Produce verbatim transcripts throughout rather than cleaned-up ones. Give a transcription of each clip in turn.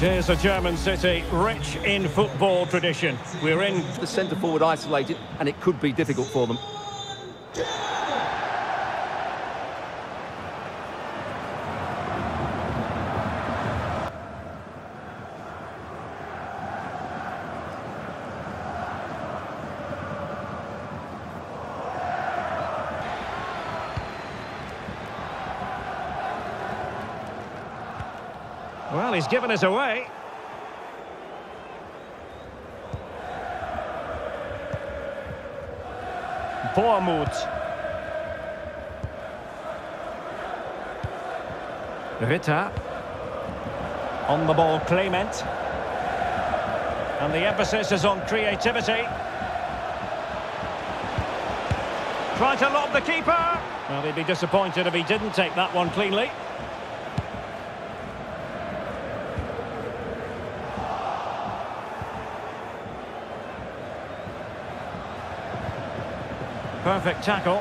Here's a German city, rich in football tradition. We're in... The centre-forward isolated, and it could be difficult for them. Well, he's given us away. Bournemouth. Ritter. On the ball, Clement. And the emphasis is on creativity. Trying to lob the keeper. Well, he'd be disappointed if he didn't take that one cleanly. Perfect tackle.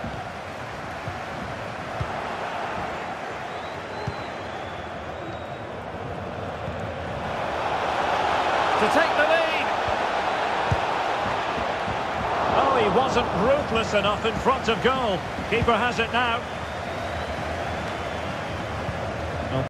To take the lead. Oh, he wasn't ruthless enough in front of goal. Keeper has it now.